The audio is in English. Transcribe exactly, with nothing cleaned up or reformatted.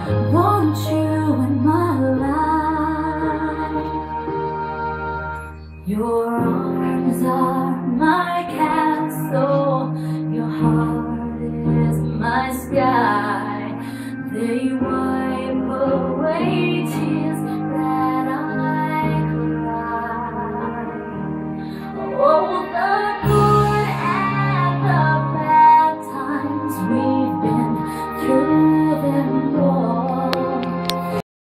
want you in my life. Your arms are my castle, your heart is my sky. They wipe away